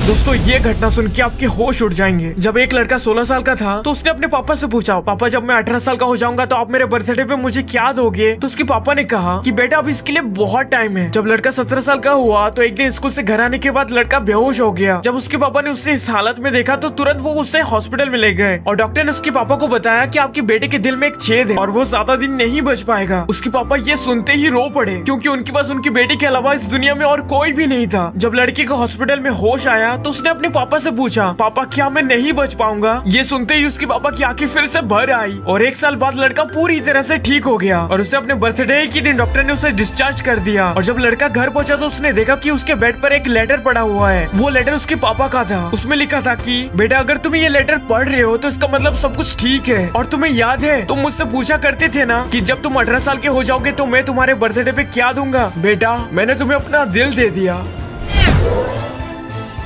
दोस्तों ये घटना सुन के आपके होश उड़ जाएंगे। जब एक लड़का 16 साल का था तो उसने अपने पापा से पूछा, पापा जब मैं 18 साल का हो जाऊंगा तो आप मेरे बर्थडे पे मुझे क्या दोगे? तो उसके पापा ने कहा कि बेटा अब इसके लिए बहुत टाइम है। जब लड़का 17 साल का हुआ तो एक दिन स्कूल से घर आने के बाद लड़का बेहोश हो गया। जब उसके पापा ने उसे इस हालत में देखा तो तुरंत वो उसे हॉस्पिटल में ले गए और डॉक्टर ने उसके पापा को बताया कि आपके बेटे के दिल में एक छेद है और वो ज्यादा दिन नहीं बच पाएगा। उसके पापा ये सुनते ही रो पड़े क्योंकि उनके पास उनके बेटे के अलावा इस दुनिया में और कोई भी नहीं था। जब लड़के को हॉस्पिटल में होश आया तो उसने अपने पापा से पूछा, पापा क्या मैं नहीं बच पाऊंगा? ये सुनते ही उसके पापा की आंखें फिर से भर आई और 1 साल बाद लड़का पूरी तरह से ठीक हो गया और उसे अपने बर्थडे के दिन डॉक्टर ने उसे डिस्चार्ज कर दिया। और जब लड़का घर पहुंचा तो उसने देखा कि उसके बेड पर एक लेटर पड़ा हुआ है। वो लेटर उसके पापा का था। उसमें लिखा था कि बेटा अगर तुम ये लेटर पढ़ रहे हो तो इसका मतलब सब कुछ ठीक है। और तुम्हें याद है तुम मुझसे पूछा करते थे ना कि जब तुम 18 साल के हो जाओगे तो मैं तुम्हारे बर्थडे पे क्या दूंगा? बेटा मैंने तुम्हें अपना दिल दे दिया।